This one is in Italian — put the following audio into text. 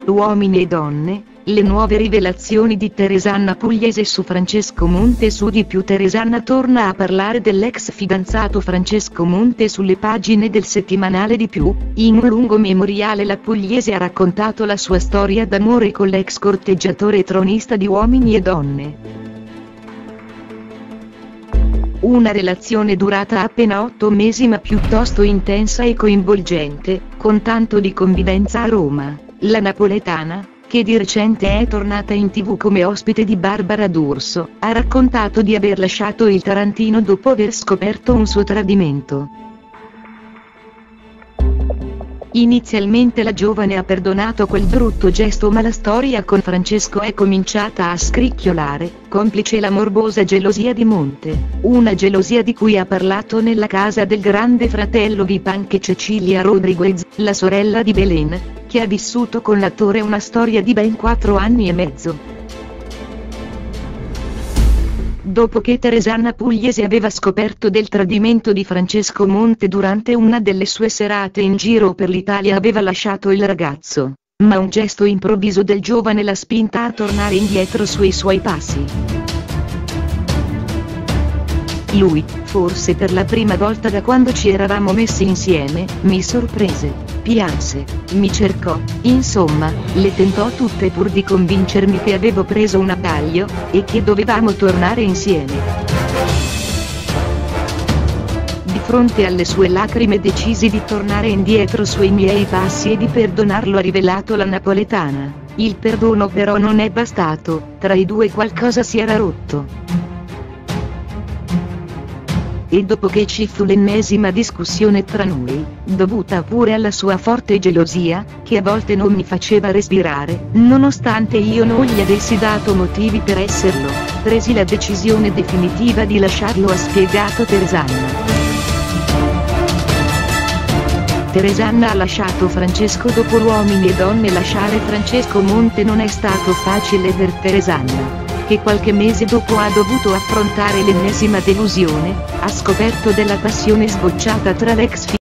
Uomini e donne, le nuove rivelazioni di Teresanna Pugliese su Francesco Monte. Su Di più, Teresanna torna a parlare dell'ex fidanzato Francesco Monte sulle pagine del settimanale Di più. In un lungo memoriale la Pugliese ha raccontato la sua storia d'amore con l'ex corteggiatore e tronista di Uomini e donne. Una relazione durata appena 8 mesi ma piuttosto intensa e coinvolgente, con tanto di convivenza a Roma. La napoletana, che di recente è tornata in TV come ospite di Barbara D'Urso, ha raccontato di aver lasciato il tarantino dopo aver scoperto un suo tradimento. Inizialmente la giovane ha perdonato quel brutto gesto, ma la storia con Francesco è cominciata a scricchiolare, complice la morbosa gelosia di Monte, una gelosia di cui ha parlato nella casa del grande fratello VIP anche Cecilia Rodriguez, la sorella di Belen, che ha vissuto con l'attore una storia di ben 4 anni e mezzo. Dopo che Teresanna Pugliese aveva scoperto del tradimento di Francesco Monte durante una delle sue serate in giro per l'Italia, aveva lasciato il ragazzo, ma un gesto improvviso del giovane l'ha spinta a tornare indietro sui suoi passi. Lui, forse per la prima volta da quando ci eravamo messi insieme, mi sorprese, pianse, mi cercò, insomma, le tentò tutte pur di convincermi che avevo preso un attaglio, e che dovevamo tornare insieme. Di fronte alle sue lacrime decisi di tornare indietro sui miei passi e di perdonarlo, ha rivelato la napoletana. Il perdono però non è bastato, tra i due qualcosa si era rotto. E dopo che ci fu l'ennesima discussione tra noi, dovuta pure alla sua forte gelosia, che a volte non mi faceva respirare, nonostante io non gli avessi dato motivi per esserlo, presi la decisione definitiva di lasciarlo, ha spiegato Teresanna. Teresanna ha lasciato Francesco dopo Uomini e donne. Lasciare Francesco Monte non è stato facile per Teresanna, che qualche mese dopo ha dovuto affrontare l'ennesima delusione, ha scoperto della passione sbocciata tra l'ex